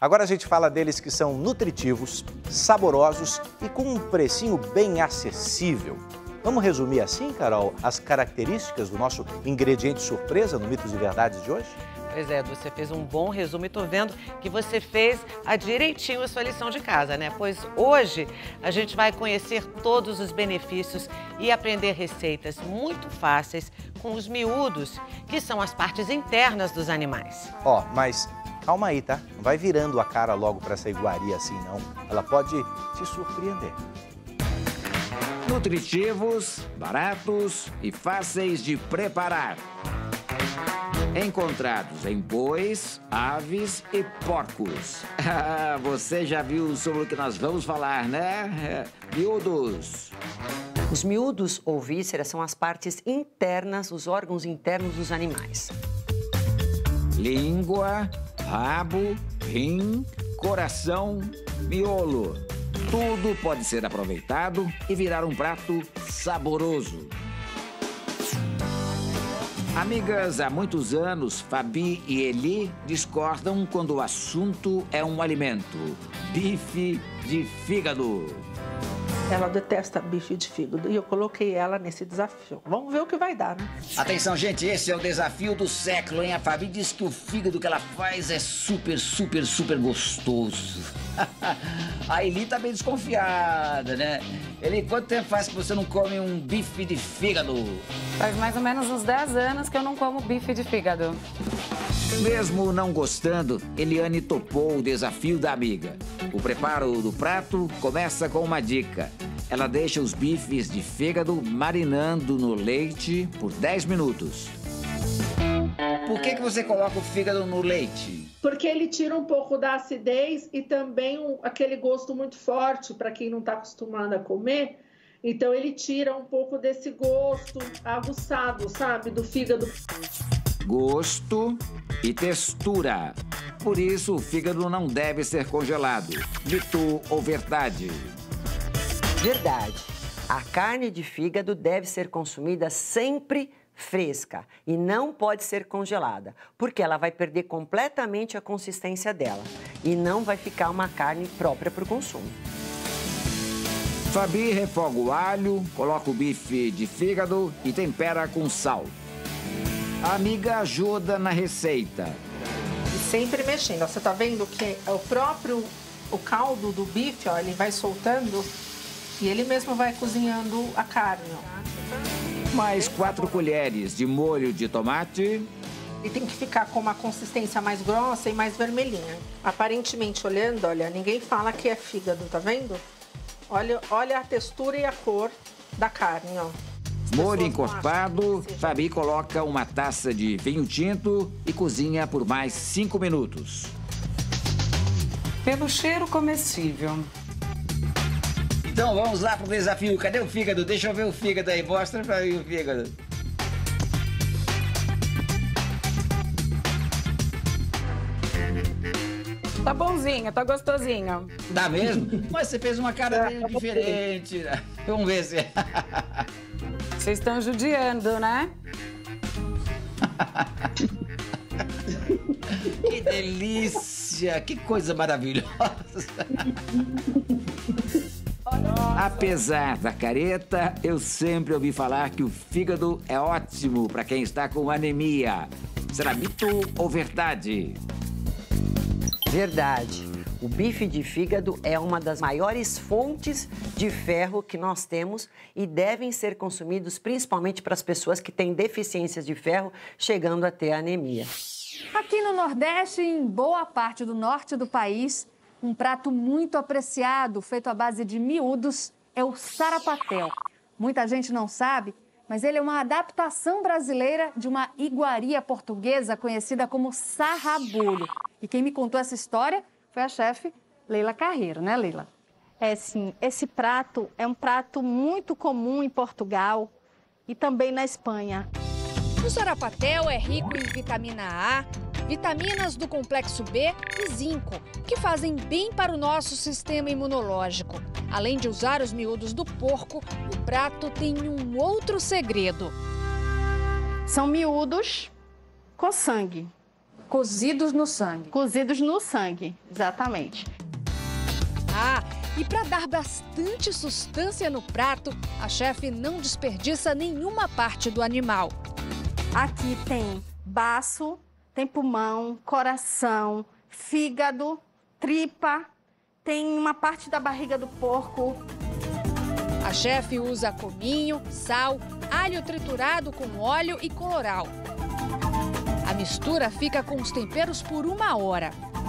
Agora a gente fala deles que são nutritivos, saborosos e com um precinho bem acessível. Vamos resumir assim, Carol, as características do nosso ingrediente surpresa no Mitos e Verdades de hoje? Pois é, você fez um bom resumo e tô vendo que você fez direitinho a sua lição de casa, né? Pois hoje a gente vai conhecer todos os benefícios e aprender receitas muito fáceis com os miúdos, que são as partes internas dos animais. Mas calma aí, tá? Não vai virando a cara logo para essa iguaria assim, não. Ela pode te surpreender. Nutritivos, baratos e fáceis de preparar. Encontrados em bois, aves e porcos. Você já viu sobre o que nós vamos falar, né? Miúdos. Os miúdos ou vísceras são as partes internas, os órgãos internos dos animais. Língua, rabo, rim, coração, miolo. Tudo pode ser aproveitado e virar um prato saboroso. Amigas, há muitos anos, Fabi e Eli discordam quando o assunto é um alimento: bife de fígado. Ela detesta bife de fígado e eu coloquei ela nesse desafio. Vamos ver o que vai dar, né? Atenção, gente, esse é o desafio do século, hein? A Fabi diz que o fígado que ela faz é super gostoso. A Eli tá bem desconfiada, né? Eli, quanto tempo faz que você não come um bife de fígado? Faz mais ou menos uns 10 anos que eu não como bife de fígado. Mesmo não gostando, Eliane topou o desafio da amiga. O preparo do prato começa com uma dica. Ela deixa os bifes de fígado marinando no leite por 10 minutos. Por que você coloca o fígado no leite? Porque ele tira um pouco da acidez e também aquele gosto muito forte para quem não está acostumado a comer. Então ele tira um pouco desse gosto aguçado, sabe, do fígado. Gosto e textura. Por isso, o fígado não deve ser congelado. Mito ou verdade? Verdade. A carne de fígado deve ser consumida sempre fresca e não pode ser congelada, porque ela vai perder completamente a consistência dela e não vai ficar uma carne própria para o consumo. Fabi refoga o alho, coloca o bife de fígado e tempera com sal. A amiga ajuda na receita. E sempre mexendo. Você tá vendo que o caldo do bife, ó, ele vai soltando e ele mesmo vai cozinhando a carne, ó. Mais 4 colheres de molho de tomate. E tem que ficar com uma consistência mais grossa e mais vermelhinha. Aparentemente, olhando, olha, ninguém fala que é fígado, tá vendo? Olha a textura e a cor da carne, ó. Molho encorpado, Fabi coloca uma taça de vinho tinto e cozinha por mais 5 minutos. Pelo cheiro comestível. Então vamos lá pro desafio. Cadê o fígado? Deixa eu ver o fígado aí. Mostra pra mim o fígado. Tá bonzinho, tá gostosinho. Dá mesmo? Mas você fez uma cara meio diferente. Vamos ver se... Vocês estão judiando, né? Que delícia! Que coisa maravilhosa! Apesar da careta, eu sempre ouvi falar que o fígado é ótimo para quem está com anemia. Será mito ou verdade? Verdade. O bife de fígado é uma das maiores fontes de ferro que nós temos e devem ser consumidos principalmente para as pessoas que têm deficiências de ferro, chegando a ter anemia. Aqui no Nordeste e em boa parte do norte do país, um prato muito apreciado, feito à base de miúdos, é o sarapatel. Muita gente não sabe, mas ele é uma adaptação brasileira de uma iguaria portuguesa conhecida como sarrabulho. E quem me contou essa história foi a chefe Leila Carreiro, né, Leila? É, sim. Esse prato é um prato muito comum em Portugal e também na Espanha. O sarapatel é rico em vitamina A, vitaminas do complexo B e zinco, que fazem bem para o nosso sistema imunológico. Além de usar os miúdos do porco, o prato tem um outro segredo. São miúdos com sangue. Cozidos no sangue. Cozidos no sangue, exatamente. Ah, e para dar bastante sustância no prato, a chefe não desperdiça nenhuma parte do animal. Aqui tem baço, tem pulmão, coração, fígado, tripa, tem uma parte da barriga do porco. A chefe usa cominho, sal, alho triturado com óleo e colorau. A mistura fica com os temperos por 1 hora.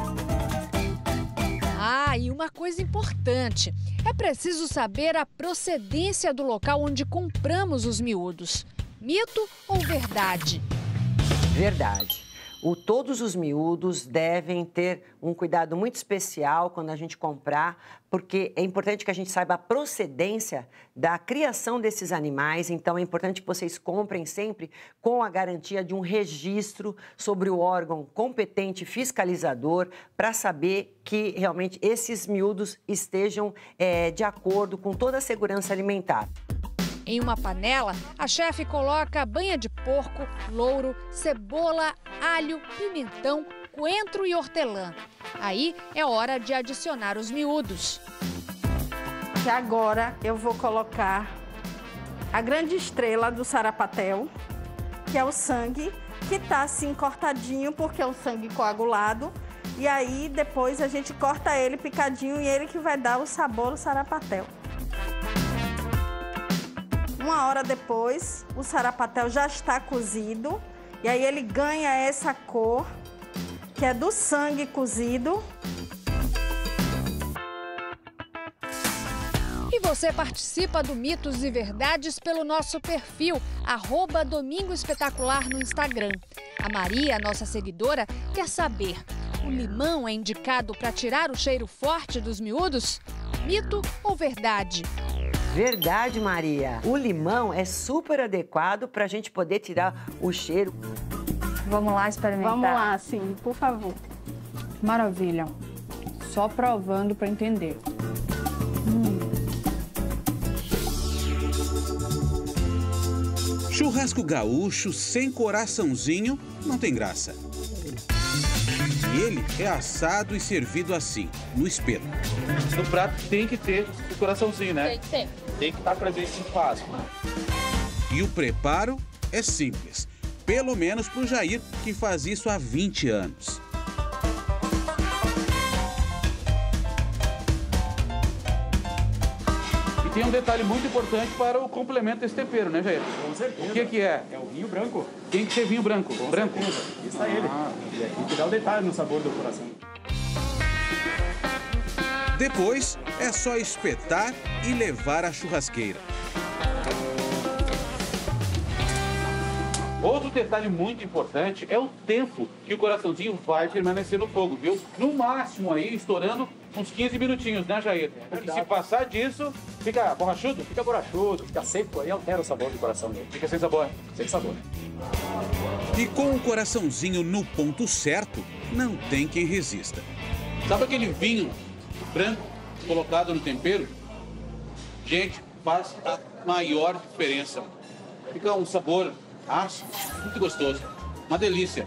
Ah, e uma coisa importante, é preciso saber a procedência do local onde compramos os miúdos. Mito ou verdade? Verdade. Todos os miúdos devem ter um cuidado muito especial quando a gente comprar, porque é importante que a gente saiba a procedência da criação desses animais. Então, é importante que vocês comprem sempre com a garantia de um registro sobre o órgão competente fiscalizador para saber que realmente esses miúdos estejam de acordo com toda a segurança alimentar. Em uma panela, a chefe coloca banha de porco, louro, cebola, alho, pimentão, coentro e hortelã. Aí é hora de adicionar os miúdos. E agora eu vou colocar a grande estrela do sarapatel, que é o sangue, que tá assim cortadinho porque é o sangue coagulado. E aí depois a gente corta ele picadinho e ele que vai dar o sabor do sarapatel. 1 hora depois, o sarapatel já está cozido e aí ele ganha essa cor, que é do sangue cozido. E você participa do Mitos e Verdades pelo nosso perfil, @DomingoEspetacular no Instagram. A Maria, nossa seguidora, quer saber, o limão é indicado para tirar o cheiro forte dos miúdos? Mito ou verdade? Verdade, Maria. O limão é super adequado para a gente poder tirar o cheiro. Vamos lá experimentar? Vamos lá, sim, por favor. Maravilha. Só provando para entender. Churrasco gaúcho sem coraçãozinho não tem graça. E ele é assado e servido assim, no espeto. No prato tem que ter o coraçãozinho, né? Tem que ter. Tem que estar presente em churrasco. E o preparo é simples, pelo menos para o Jair, que faz isso há 20 anos. E tem um detalhe muito importante para o complemento desse tempero, né, Jair? Com certeza. O que é? É o vinho branco. Tem que ter vinho branco. Com branco. certeza. Isso é ele. E que dá o detalhe no sabor do coração. Depois é só espetar e levar à churrasqueira. Outro detalhe muito importante é o tempo que o coraçãozinho vai permanecer no fogo, viu? No máximo aí, estourando uns 15 minutinhos, né, Jair? Porque se passar disso, fica borrachudo? Fica borrachudo, fica seco, aí altera o sabor do coração dele. Fica sem sabor. Sem sabor. E com o coraçãozinho no ponto certo, não tem quem resista. Sabe aquele vinho branco colocado no tempero? Gente, faz a maior diferença. Fica um sabor ácido, muito gostoso. Uma delícia.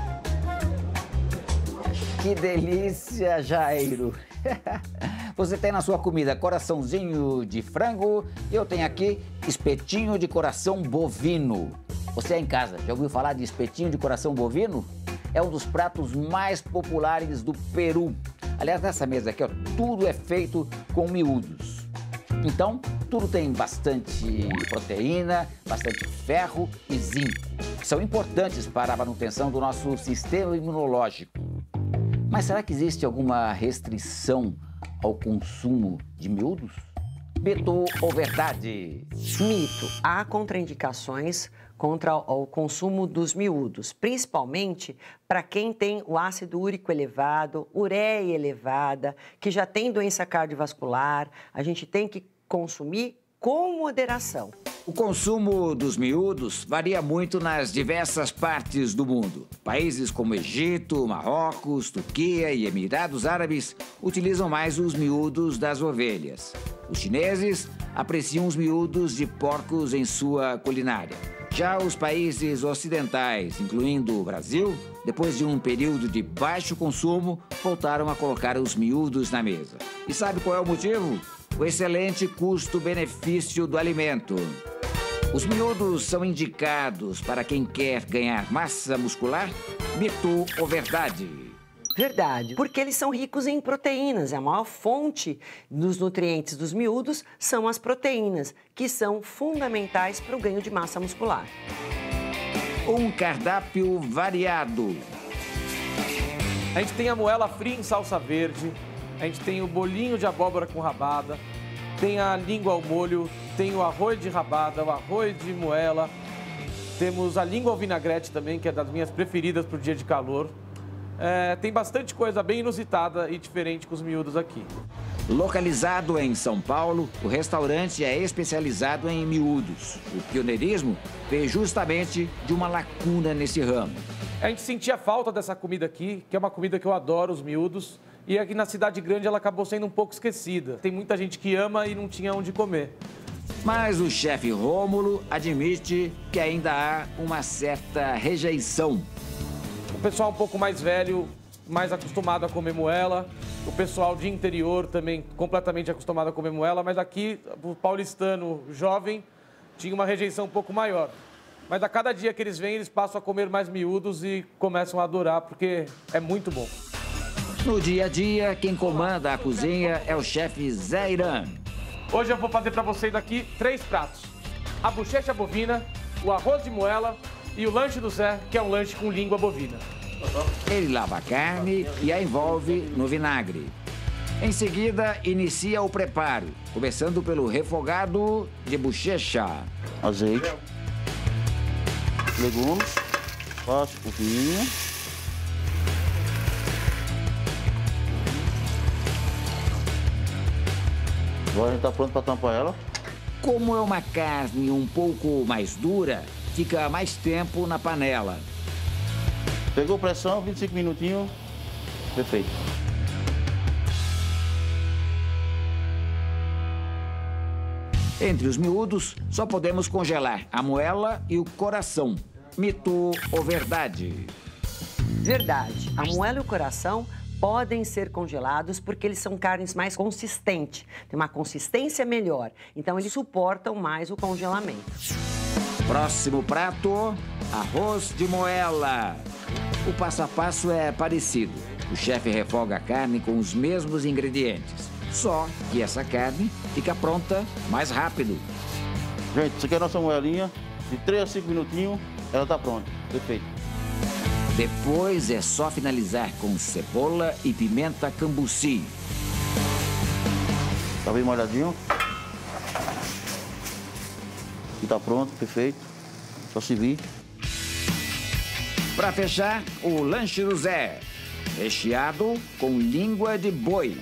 Que delícia, Jairo. Você tem na sua comida coraçãozinho de frango e eu tenho aqui espetinho de coração bovino. Você aí em casa, já ouviu falar de espetinho de coração bovino? É um dos pratos mais populares do Peru. Aliás, nessa mesa aqui, ó, tudo é feito com miúdos. Então, tudo tem bastante proteína, bastante ferro e zinco, que são importantes para a manutenção do nosso sistema imunológico. Mas será que existe alguma restrição ao consumo de miúdos? Mito ou verdade? Mito. Há contraindicações contra o consumo dos miúdos, principalmente para quem tem o ácido úrico elevado, ureia elevada, que já tem doença cardiovascular. A gente tem que consumir com moderação. O consumo dos miúdos varia muito nas diversas partes do mundo. Países como Egito, Marrocos, Turquia e Emirados Árabes utilizam mais os miúdos das ovelhas. Os chineses apreciam os miúdos de porcos em sua culinária. Já os países ocidentais, incluindo o Brasil, depois de um período de baixo consumo, voltaram a colocar os miúdos na mesa. E sabe qual é o motivo? O excelente custo-benefício do alimento. Os miúdos são indicados para quem quer ganhar massa muscular? Mito ou verdade? Verdade, porque eles são ricos em proteínas. A maior fonte dos nutrientes dos miúdos são as proteínas, que são fundamentais para o ganho de massa muscular. Um cardápio variado. A gente tem a moela fria em salsa verde, a gente tem o bolinho de abóbora com rabada, tem a língua ao molho, tem o arroz de rabada, o arroz de moela, temos a língua ao vinagrete também, que é das minhas preferidas para o dia de calor. Tem bastante coisa bem inusitada e diferente com os miúdos aqui. Localizado em São Paulo, o restaurante é especializado em miúdos. O pioneirismo veio justamente de uma lacuna nesse ramo. A gente sentia falta dessa comida aqui, que é uma comida que eu adoro, os miúdos. E aqui na cidade grande ela acabou sendo um pouco esquecida. Tem muita gente que ama e não tinha onde comer. Mas o chefe Rômulo admite que ainda há uma certa rejeição. O pessoal um pouco mais velho, mais acostumado a comer moela. O pessoal de interior também completamente acostumado a comer moela. Mas aqui, o paulistano jovem tinha uma rejeição um pouco maior. Mas a cada dia que eles vêm, eles passam a comer mais miúdos e começam a adorar, porque é muito bom. No dia a dia, quem comanda a cozinha é o chefe Zé Irã. Hoje eu vou fazer para vocês aqui 3 pratos. A bochecha bovina, o arroz de moela e o lanche do Zé, que é um lanche com língua bovina. Ele lava a carne e a envolve no vinagre. Em seguida, inicia o preparo, começando pelo refogado de bochecha. Azeite, legumes, passa o vinho. Agora a gente está pronto para tampar ela. Como é uma carne um pouco mais dura, fica mais tempo na panela. Pegou pressão, 25 minutinhos, perfeito. Entre os miúdos, só podemos congelar a moela e o coração. Mito ou verdade? Verdade. A moela e o coração podem ser congelados porque eles são carnes mais consistentes, tem uma consistência melhor, então eles suportam mais o congelamento. Próximo prato, arroz de moela. O passo a passo é parecido. O chefe refoga a carne com os mesmos ingredientes, só que essa carne fica pronta mais rápido. Gente, isso aqui é a nossa moelinha, de 3 a 5 minutinhos, ela está pronta, perfeito. Depois é só finalizar com cebola e pimenta cambuci. Tá bem molhadinho. E tá pronto, perfeito. Só servir. Para fechar, o lanche do Zé, recheado com língua de boi.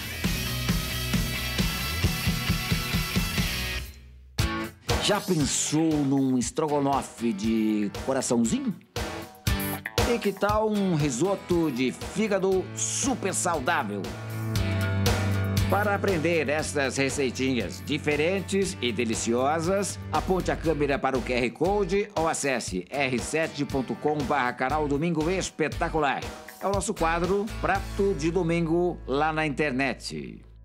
Já pensou num estrogonofe de coraçãozinho? E que tal um risoto de fígado super saudável? Para aprender essas receitinhas diferentes e deliciosas, aponte a câmera para o QR Code ou acesse r7.com/canal Domingo Espetacular. É o nosso quadro Prato de Domingo lá na internet.